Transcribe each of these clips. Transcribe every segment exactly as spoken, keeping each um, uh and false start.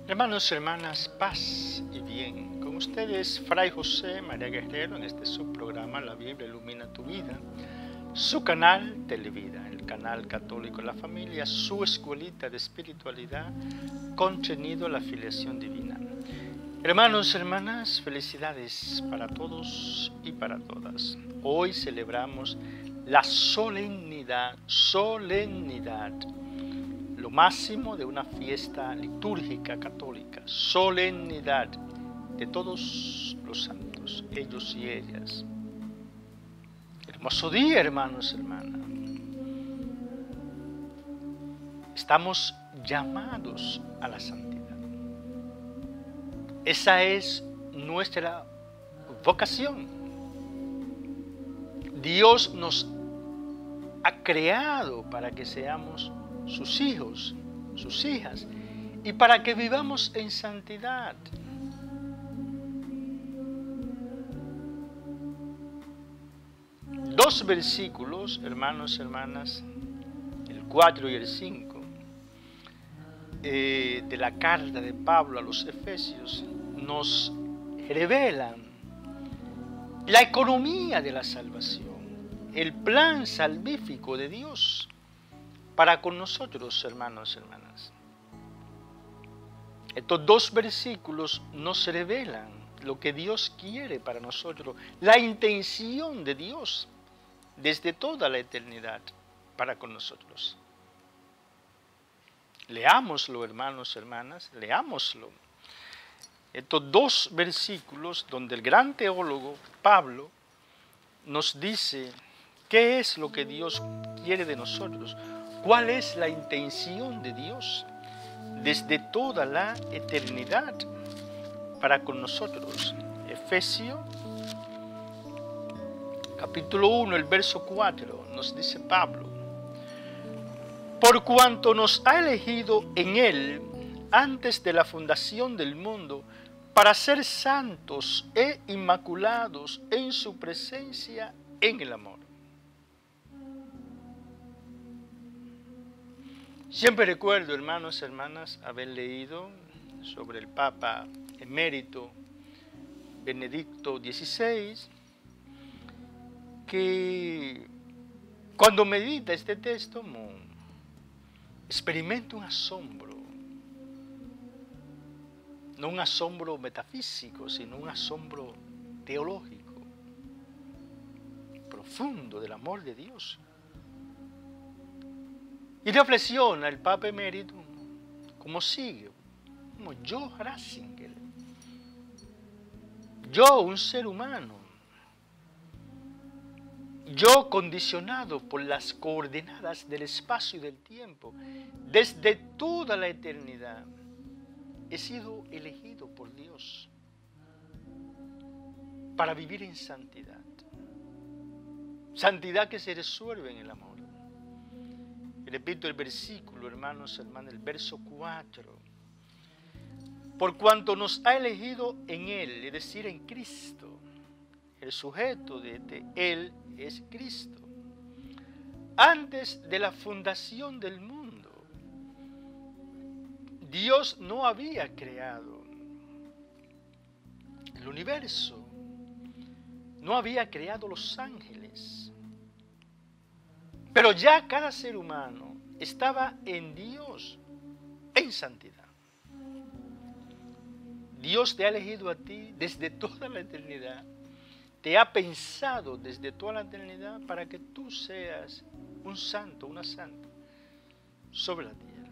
Hermanos y hermanas, paz y bien. Con ustedes, Fray José María Guerrero, en este subprograma La Biblia Ilumina Tu Vida, su canal Televida, el canal católico de la familia, su escuelita de espiritualidad, contenido la filiación divina. Hermanos y hermanas, felicidades para todos y para todas. Hoy celebramos la solemnidad, solemnidad, lo máximo de una fiesta litúrgica católica, solemnidad de todos los santos, ellos y ellas. Hermoso día, hermanos y hermanas. Estamos llamados a la santidad. Esa es nuestra vocación. Dios nos ha creado para que seamos sus hijos, sus hijas, y para que vivamos en santidad. Dos versículos, hermanos y hermanas, el cuatro y el cinco, eh, de la carta de Pablo a los Efesios, nos revelan la economía de la salvación, el plan salvífico de Dios para con nosotros, hermanos y hermanas. Estos dos versículos nos revelan lo que Dios quiere para nosotros, la intención de Dios desde toda la eternidad para con nosotros. Leámoslo, hermanos y hermanas, leámoslo. Estos dos versículos donde el gran teólogo Pablo nos dice qué es lo que Dios quiere de nosotros. ¿Cuál es la intención de Dios desde toda la eternidad para con nosotros? Efesios, capítulo uno, el verso cuatro, nos dice Pablo: por cuanto nos ha elegido en Él antes de la fundación del mundo, para ser santos e inmaculados en su presencia en el amor. Siempre recuerdo, hermanos y hermanas, haber leído sobre el Papa emérito Benedicto dieciséis, que cuando medita este texto experimenta un asombro, no un asombro metafísico, sino un asombro teológico, profundo del amor de Dios. Y reflexiona el Papa emérito como sigue, como yo, Ratzinger, yo, un ser humano, yo condicionado por las coordenadas del espacio y del tiempo, desde toda la eternidad, he sido elegido por Dios para vivir en santidad. Santidad que se resuelve en el amor. Repito el versículo, hermanos, hermanas, el verso cuatro. Por cuanto nos ha elegido en Él, es decir, en Cristo. El sujeto de, de Él es Cristo. Antes de la fundación del mundo, Dios no había creado el universo, no había creado los ángeles. Pero ya cada ser humano estaba en Dios, en santidad. Dios te ha elegido a ti desde toda la eternidad. Te ha pensado desde toda la eternidad para que tú seas un santo, una santa, sobre la tierra.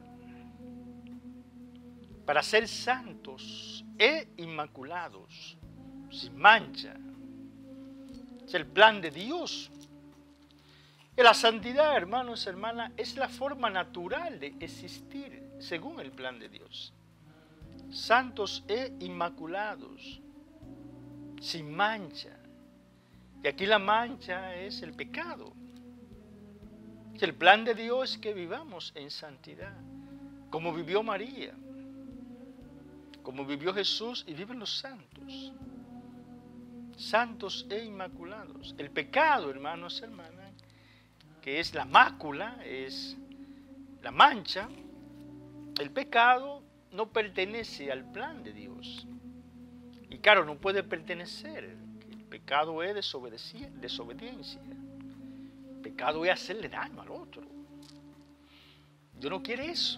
Para ser santos e inmaculados, sin mancha. Es el plan de Dios. Y la santidad, hermanos y hermanas, es la forma natural de existir según el plan de Dios. Santos e inmaculados, sin mancha. Y aquí la mancha es el pecado. El plan de Dios es que vivamos en santidad, como vivió María, como vivió Jesús y viven los santos. Santos e inmaculados. El pecado, hermanos y hermanas, que es la mácula, es la mancha, el pecado no pertenece al plan de Dios. Y claro, no puede pertenecer. El pecado es desobediencia. El pecado es hacerle daño al otro. Dios no quiere eso.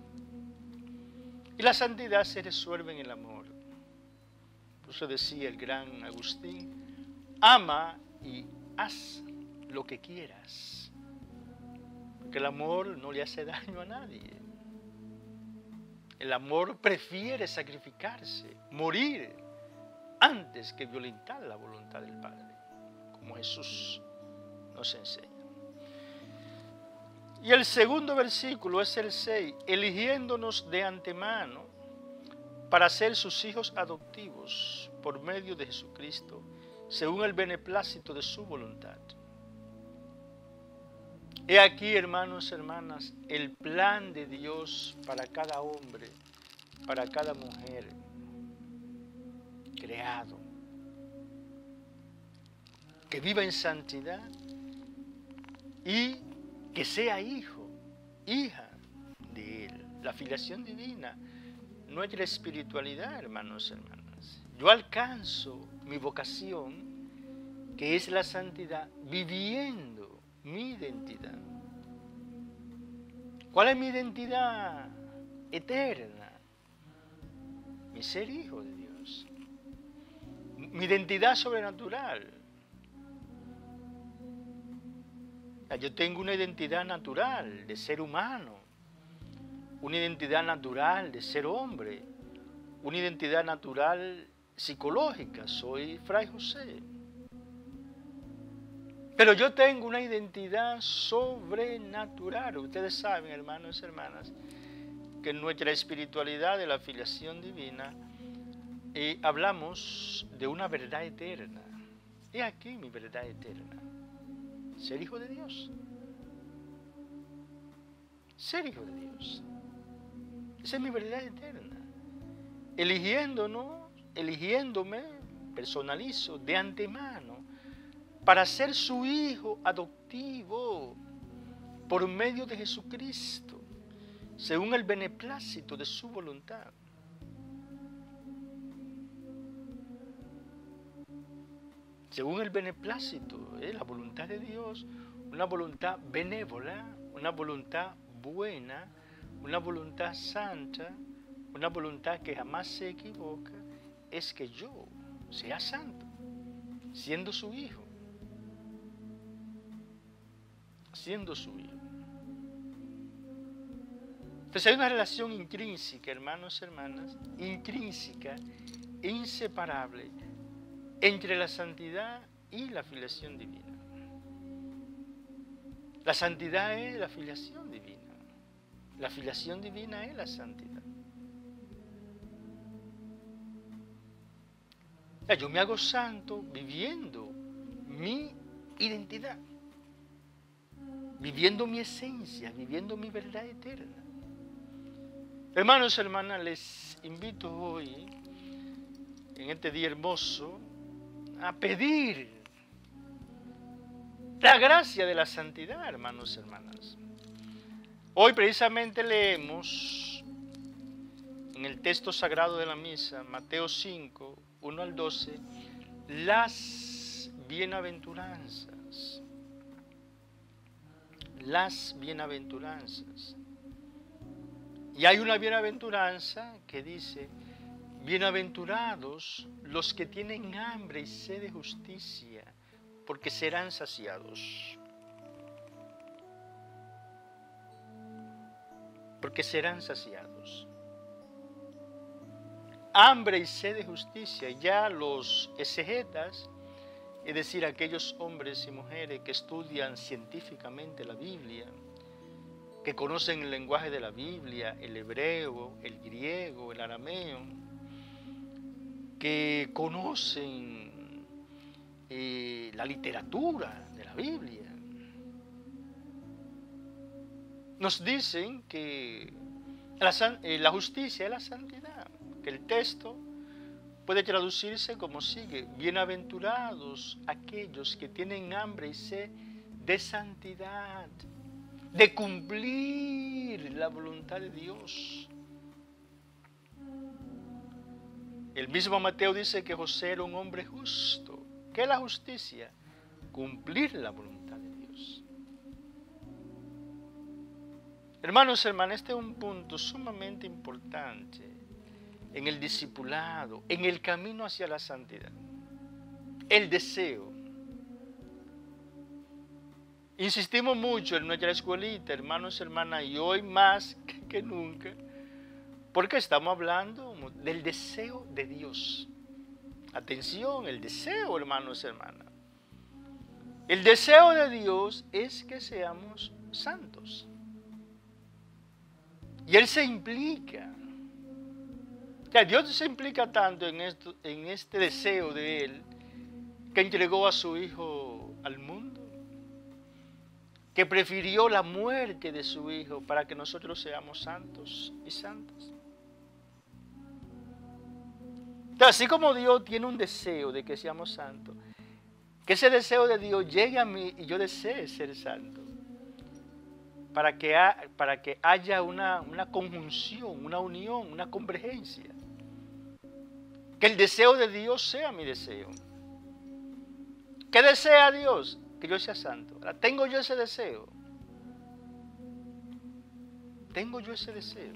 Y la santidad se resuelve en el amor. Por eso decía el gran Agustín, ama y haz lo que quieras. Porque el amor no le hace daño a nadie. El amor prefiere sacrificarse, morir, antes que violentar la voluntad del Padre, como Jesús nos enseña. Y el segundo versículo es el seis, eligiéndonos de antemano para ser sus hijos adoptivos por medio de Jesucristo, según el beneplácito de su voluntad. He aquí, hermanos y hermanas, el plan de Dios para cada hombre, para cada mujer creado, que viva en santidad y que sea hijo, hija de Él. La filiación divina, nuestra espiritualidad, hermanos y hermanas. Yo alcanzo mi vocación, que es la santidad, viviendo mi identidad. ¿Cuál es mi identidad eterna? Mi ser hijo de Dios. Mi identidad sobrenatural. Yo tengo una identidad natural de ser humano, una identidad natural de ser hombre, una identidad natural psicológica. Soy Fray José. Pero yo tengo una identidad sobrenatural. Ustedes saben, hermanos y hermanas, que en nuestra espiritualidad de la filiación divina eh, hablamos de una verdad eterna. He aquí mi verdad eterna. Ser hijo de Dios. Ser hijo de Dios. Esa es mi verdad eterna. Eligiéndonos, eligiéndome, personalizo de antemano para ser su hijo adoptivo por medio de Jesucristo, según el beneplácito de su voluntad. Según el beneplácito, ¿eh? La voluntad de Dios, una voluntad benévola, una voluntad buena, una voluntad santa, una voluntad que jamás se equivoca, es que yo sea santo, siendo su hijo, siendo su hijo. Entonces hay una relación intrínseca, hermanos y hermanas, intrínseca, inseparable, entre la santidad y la filiación divina. La santidad es la filiación divina. La filiación divina es la santidad. Yo me hago santo viviendo mi identidad, viviendo mi esencia, viviendo mi verdad eterna. Hermanos y hermanas, les invito hoy, en este día hermoso, a pedir la gracia de la santidad, hermanos y hermanas. Hoy precisamente leemos en el texto sagrado de la misa, Mateo cinco, uno al doce, las bienaventuranzas. Las bienaventuranzas. Y hay una bienaventuranza que dice: bienaventurados los que tienen hambre y sed de justicia, porque serán saciados. Porque serán saciados. Hambre y sed de justicia. Ya los exegetas, es decir, aquellos hombres y mujeres que estudian científicamente la Biblia, que conocen el lenguaje de la Biblia, el hebreo, el griego, el arameo, que conocen eh, la literatura de la Biblia, nos dicen que la, eh, la justicia es la santidad, que el texto puede traducirse como sigue: bienaventurados aquellos que tienen hambre y sed de santidad, de cumplir la voluntad de Dios. El mismo Mateo dice que José era un hombre justo. ¿Qué es la justicia? Cumplir la voluntad de Dios. Hermanos, hermanas, este es un punto sumamente importante en el discipulado, en el camino hacia la santidad. El deseo. Insistimos mucho en nuestra escuelita, hermanos, hermanas, y hoy más que nunca, porque estamos hablando del deseo de Dios. Atención, el deseo, hermanos, hermanas. El deseo de Dios es que seamos santos. Y Él se implica. O sea, Dios se implica tanto en, esto, en este deseo de Él, que entregó a su Hijo al mundo, que prefirió la muerte de su Hijo para que nosotros seamos santos y santas. Entonces, así como Dios tiene un deseo de que seamos santos, que ese deseo de Dios llegue a mí y yo desee ser santo, para que, ha, para que haya una, una conjunción, una unión, una convergencia. Que el deseo de Dios sea mi deseo. ¿Qué desea Dios? Que yo sea santo. ¿Tengo yo ese deseo? ¿Tengo yo ese deseo?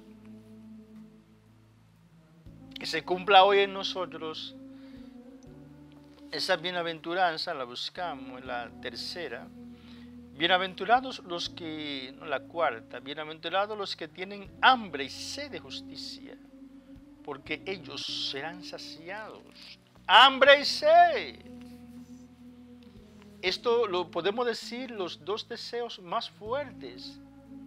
Que se cumpla hoy en nosotros esa bienaventuranza, la buscamos en la tercera. Bienaventurados los que, no, la cuarta, bienaventurados los que tienen hambre y sed de justicia, porque ellos serán saciados. Hambre y sed. Esto lo podemos decir los dos deseos más fuertes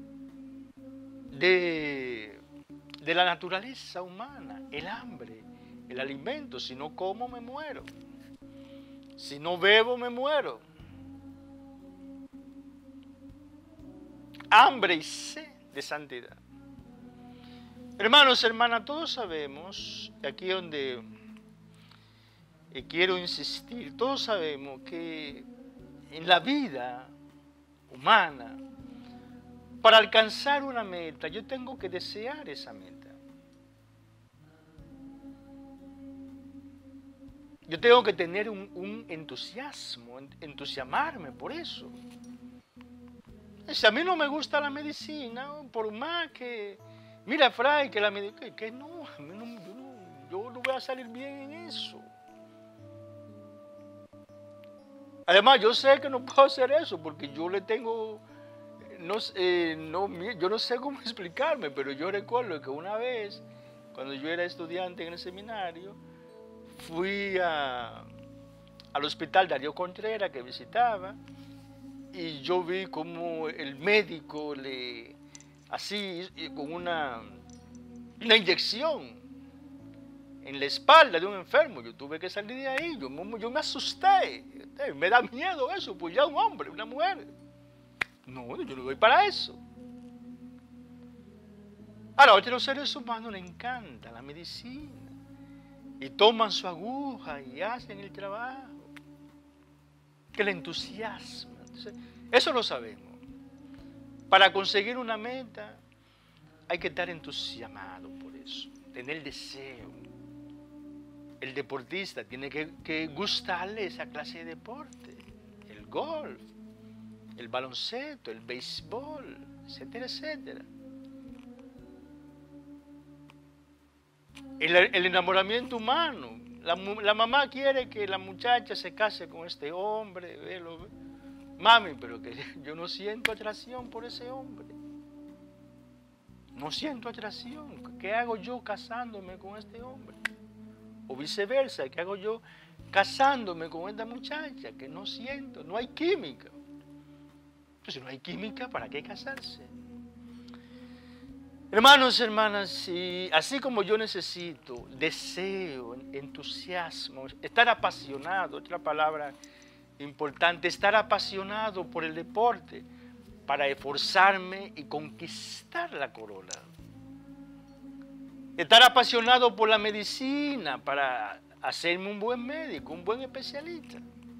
de, de la naturaleza humana. El hambre, el alimento. Si no como me muero. Si no bebo me muero. Hambre y sed de santidad. Hermanos, hermanas, todos sabemos, aquí donde eh, quiero insistir, todos sabemos que en la vida humana, para alcanzar una meta, yo tengo que desear esa meta. Yo tengo que tener un, un entusiasmo, entusiasmarme por eso. Si a mí no me gusta la medicina, por más que... Mira, Fray, que la medicina... Que, que no, a mí no, yo, no, yo no voy a salir bien en eso. Además, yo sé que no puedo hacer eso porque yo le tengo... No, eh, no, yo no sé cómo explicarme, pero yo recuerdo que una vez, cuando yo era estudiante en el seminario, fui a, al hospital Darío Contreras que visitaba, y yo vi como el médico le, así, con una, una inyección en la espalda de un enfermo. Yo tuve que salir de ahí, yo, yo me asusté. Me da miedo eso, pues ya un hombre, una mujer. No, yo no voy para eso. A los otros seres humanos les encanta la medicina. Y toman su aguja y hacen el trabajo. Que le entusiasma. Entonces, eso lo sabemos. Para conseguir una meta hay que estar entusiasmado por eso, tener deseo. El deportista tiene que, que gustarle esa clase de deporte, el golf, el baloncesto, el béisbol, etcétera, etcétera. El, el enamoramiento humano. La, la mamá quiere que la muchacha se case con este hombre, velo, ve. Mami, pero que yo no siento atracción por ese hombre. No siento atracción. ¿Qué hago yo casándome con este hombre? O viceversa, ¿qué hago yo casándome con esta muchacha que no siento? No hay química. Entonces, si no hay química, ¿para qué casarse? Hermanos, hermanas, si, así como yo necesito deseo, entusiasmo, estar apasionado, otra palabra importante, estar apasionado por el deporte para esforzarme y conquistar la corona. Estar apasionado por la medicina para hacerme un buen médico, un buen especialista.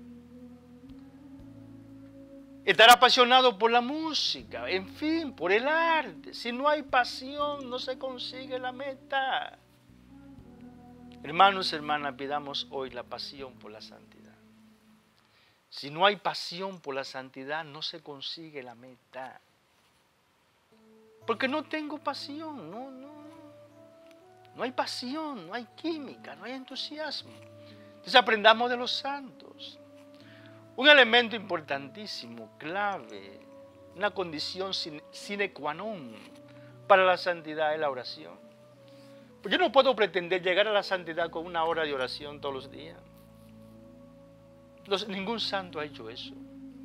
Estar apasionado por la música, en fin, por el arte. Si no hay pasión, no se consigue la meta. Hermanos, hermanas, pidamos hoy la pasión por la santidad. Si no hay pasión por la santidad, no se consigue la meta. Porque no tengo pasión, no, no. No hay pasión, no hay química, no hay entusiasmo. Entonces aprendamos de los santos. Un elemento importantísimo, clave, una condición sine qua non para la santidad es la oración. Pues yo no puedo pretender llegar a la santidad con una hora de oración todos los días. Entonces, ningún santo ha hecho eso.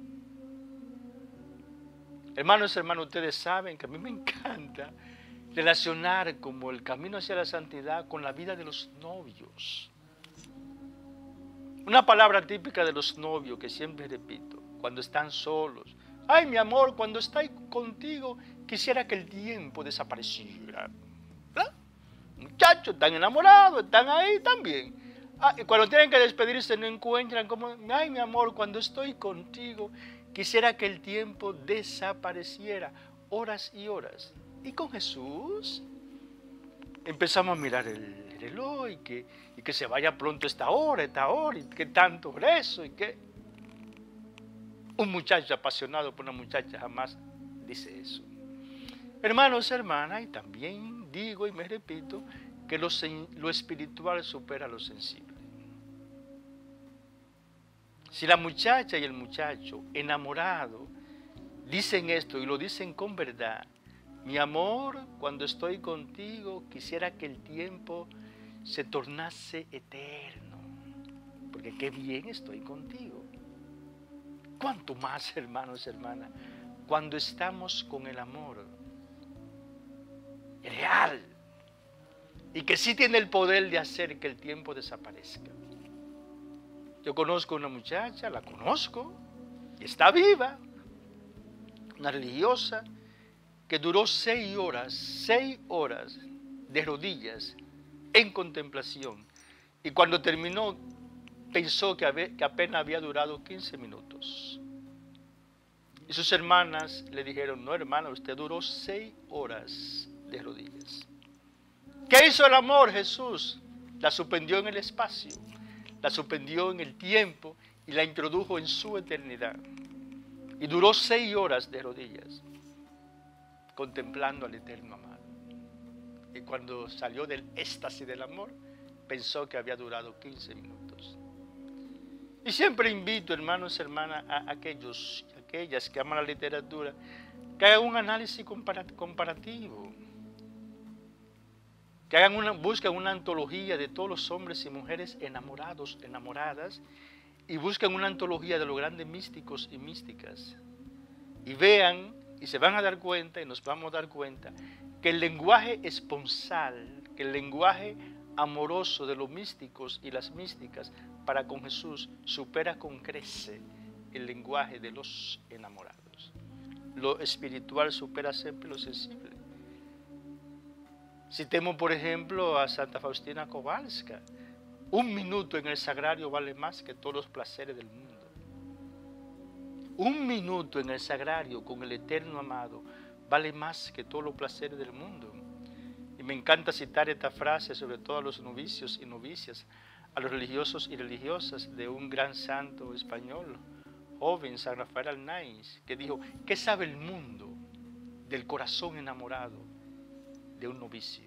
Hermanos, hermanos, ustedes saben que a mí me encanta relacionar como el camino hacia la santidad con la vida de los novios. Una palabra típica de los novios que siempre repito, cuando están solos. Ay, mi amor, cuando estoy contigo, quisiera que el tiempo desapareciera. ¿Verdad? Muchachos, están enamorados, están ahí también. Ah, y cuando tienen que despedirse no encuentran como, ay, mi amor, cuando estoy contigo, quisiera que el tiempo desapareciera. Horas y horas. Y con Jesús empezamos a mirar el reloj y que, y que se vaya pronto esta hora, esta hora, y que tanto rezo, y que un muchacho apasionado por una muchacha jamás dice eso. Hermanos, hermanas, y también digo y me repito que lo, lo espiritual supera lo sensible. Si la muchacha y el muchacho enamorado dicen esto y lo dicen con verdad, mi amor, cuando estoy contigo, quisiera que el tiempo se tornase eterno, porque qué bien estoy contigo. ¿Cuánto más, hermanos, hermanas, cuando estamos con el amor real y que sí tiene el poder de hacer que el tiempo desaparezca? Yo conozco una muchacha, la conozco, y está viva, una religiosa, que duró seis horas, seis horas de rodillas en contemplación. Y cuando terminó, pensó que, había, que apenas había durado quince minutos. Y sus hermanas le dijeron, no, hermana, usted duró seis horas de rodillas. ¿Qué hizo el amor, Jesús? La suspendió en el espacio, la suspendió en el tiempo y la introdujo en su eternidad. Y duró seis horas de rodillas, contemplando al eterno amado. Y cuando salió del éxtasis del amor, pensó que había durado quince minutos. Y siempre invito, hermanos y hermanas, a aquellos, aquellas que aman la literatura, que hagan un análisis comparativo, que hagan una, busquen una antología de todos los hombres y mujeres enamorados, enamoradas, y busquen una antología de los grandes místicos y místicas, y vean, y se van a dar cuenta, y nos vamos a dar cuenta, que el lenguaje esponsal, que el lenguaje amoroso de los místicos y las místicas para con Jesús supera con crece el lenguaje de los enamorados. Lo espiritual supera siempre lo sensible. Citemos, por ejemplo, a Santa Faustina Kowalska. Un minuto en el sagrario vale más que todos los placeres del mundo. Un minuto en el sagrario con el eterno amado vale más que todos los placeres del mundo. Y me encanta citar esta frase, sobre todo a los novicios y novicias, a los religiosos y religiosas, de un gran santo español, joven, San Rafael Arnaiz, que dijo, ¿qué sabe el mundo del corazón enamorado de un novicio?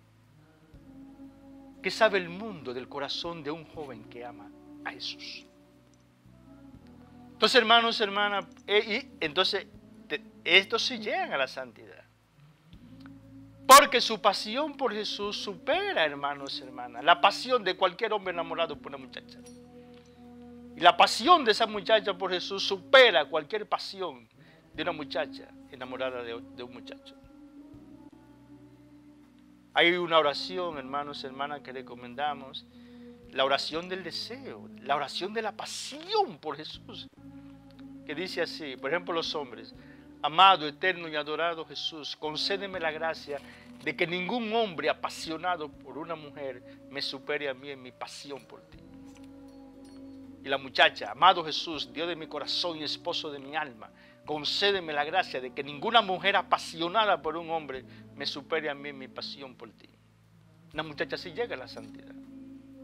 ¿Qué sabe el mundo del corazón de un joven que ama a Jesús? Entonces, hermanos, hermanas, eh, y entonces te, estos sí llegan a la santidad. Porque su pasión por Jesús supera, hermanos y hermanas, la pasión de cualquier hombre enamorado por una muchacha. Y la pasión de esa muchacha por Jesús supera cualquier pasión de una muchacha enamorada de, de un muchacho. Hay una oración, hermanos y hermanas, que recomendamos, la oración del deseo, la oración de la pasión por Jesús, que dice así, por ejemplo, los hombres, amado, eterno y adorado Jesús, concédeme la gracia de que ningún hombre apasionado por una mujer me supere a mí en mi pasión por ti. Y la muchacha, amado Jesús, Dios de mi corazón y esposo de mi alma, concédeme la gracia de que ninguna mujer apasionada por un hombre me supere a mí en mi pasión por ti. Una muchacha sí llega a la santidad.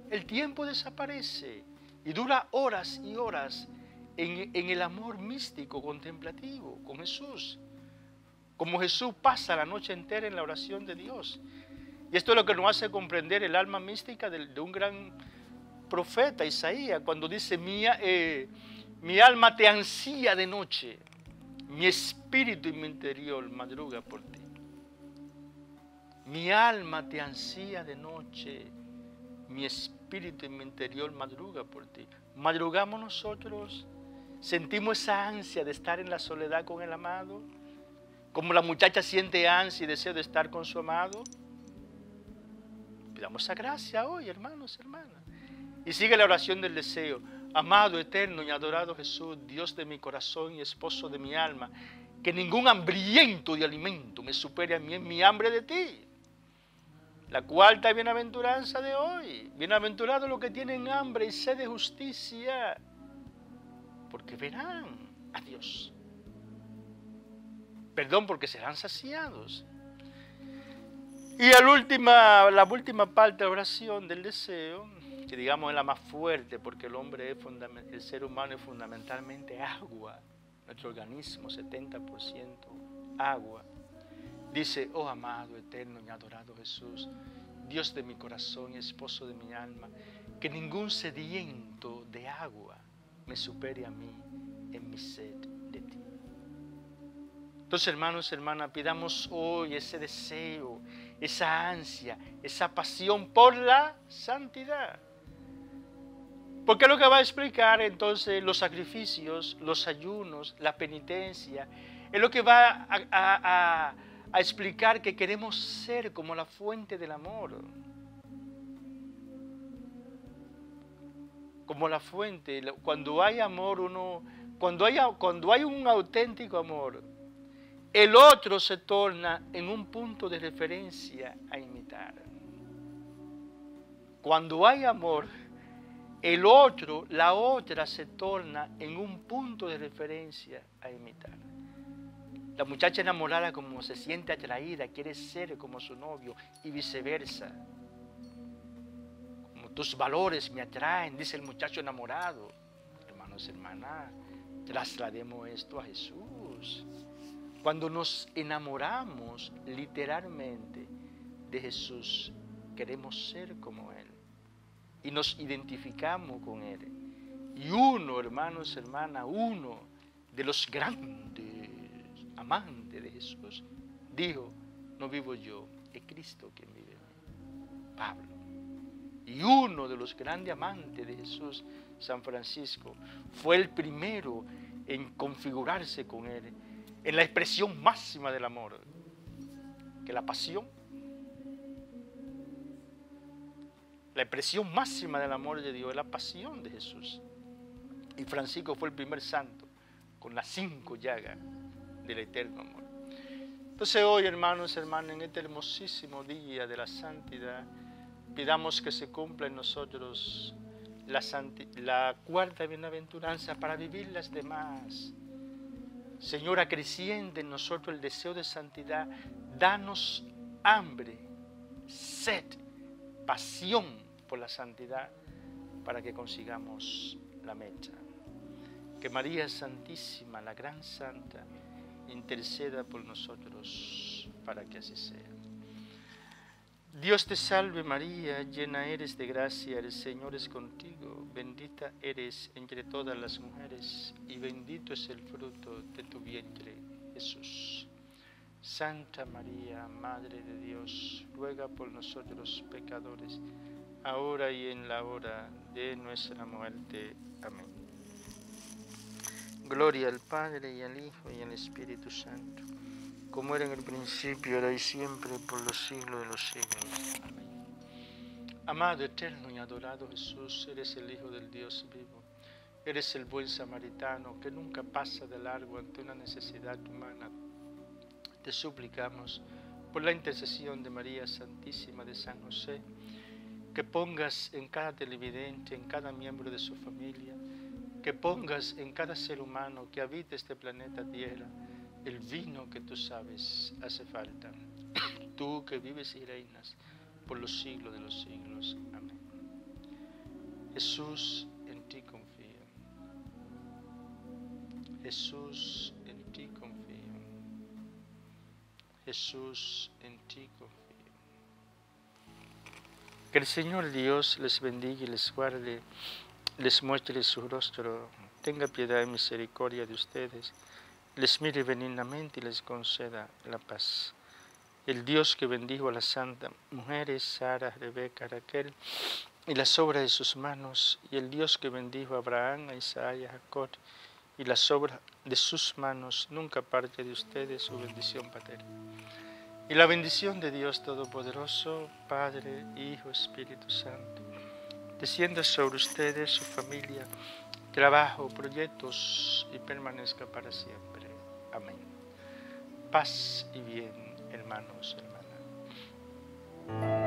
El tiempo desaparece y dura horas y horas en, en el amor místico, contemplativo, con Jesús. Como Jesús pasa la noche entera en la oración de Dios. Y esto es lo que nos hace comprender el alma mística de, de un gran profeta, Isaías, cuando dice, mi, eh, mi alma te ansía de noche, mi espíritu y mi interior madruga por ti. Mi alma te ansía de noche, mi espíritu y mi interior madruga por ti. Madrugamos nosotros, sentimos esa ansia de estar en la soledad con el amado, como la muchacha siente ansia y deseo de estar con su amado. Pidamos esa gracia hoy, hermanos, hermanas. Y sigue la oración del deseo. Amado, eterno y adorado Jesús, Dios de mi corazón y esposo de mi alma, que ningún hambriento de alimento me supere a mí en mi hambre de ti. La cuarta bienaventuranza de hoy. Bienaventurados los que tienen hambre y sed de justicia, porque verán a Dios. Perdón, porque serán saciados. Y la última, la última parte de la oración del deseo, que digamos es la más fuerte, porque el hombre es el ser humano es fundamentalmente agua, nuestro organismo setenta por ciento agua. Dice, oh amado, eterno y adorado Jesús, Dios de mi corazón y esposo de mi alma, que ningún sediento de agua me supere a mí en mi sed de ti. Entonces, hermanos y hermanas, pidamos hoy ese deseo, esa ansia, esa pasión por la santidad. Porque es lo que va a explicar entonces los sacrificios, los ayunos, la penitencia. Es lo que va a, a, a, a explicar que queremos ser como la fuente del amor. Como la fuente. Cuando hay amor, uno, cuando hay, cuando hay un auténtico amor, el otro se torna en un punto de referencia a imitar. Cuando hay amor, el otro, la otra se torna en un punto de referencia a imitar. La muchacha enamorada como se siente atraída, quiere ser como su novio y viceversa. Como tus valores me atraen, dice el muchacho enamorado. Hermanos, hermanas, traslademos esto a Jesús. Cuando nos enamoramos literalmente de Jesús, queremos ser como Él y nos identificamos con Él. Y uno, hermanos, hermanas, uno de los grandes amantes de Jesús dijo, no vivo yo, es Cristo quien vive en mí. Pablo. Y uno de los grandes amantes de Jesús, San Francisco, fue el primero en configurarse con Él, en la expresión máxima del amor, que la pasión, la expresión máxima del amor de Dios es la pasión de Jesús. Y Francisco fue el primer santo con las cinco llagas del eterno amor. Entonces hoy, hermanos, hermanas, en este hermosísimo día de la santidad, pidamos que se cumpla en nosotros la, la cuarta bienaventuranza para vivir las demás. Señor, acreciente en nosotros el deseo de santidad, danos hambre, sed, pasión por la santidad para que consigamos la meta. Que María Santísima, la gran santa, interceda por nosotros para que así sea. Dios te salve María, llena eres de gracia, el Señor es contigo, bendita eres entre todas las mujeres y bendito es el fruto de tu vientre, Jesús. Santa María, Madre de Dios, ruega por nosotros pecadores, ahora y en la hora de nuestra muerte. Amén. Gloria al Padre y al Hijo y al Espíritu Santo, como era en el principio, ahora y siempre, por los siglos de los siglos. Amén. Amado, eterno y adorado Jesús, eres el Hijo del Dios vivo. Eres el buen samaritano que nunca pasa de largo ante una necesidad humana. Te suplicamos, por la intercesión de María Santísima de San José, que pongas en cada televidente, en cada miembro de su familia, que pongas en cada ser humano que habita este planeta Tierra, el vino que tú sabes hace falta. Tú que vives y reinas por los siglos de los siglos. Amén. Jesús, en ti confío. Jesús, en ti confío. Jesús, en ti confío. Que el Señor Dios les bendiga y les guarde, les muestre su rostro, tenga piedad y misericordia de ustedes, les mire benignamente y les conceda la paz. El Dios que bendijo a las santas mujeres, Sara, Rebeca, Raquel, y las obras de sus manos, y el Dios que bendijo a Abraham, a Isaac y a Jacob, y las obras de sus manos, nunca aparte de ustedes su bendición paterna. Y la bendición de Dios Todopoderoso, Padre, Hijo, Espíritu Santo, descienda sobre ustedes, su familia, trabajo, proyectos, y permanezca para siempre. Amén. Paz y bien, hermanos, hermanas.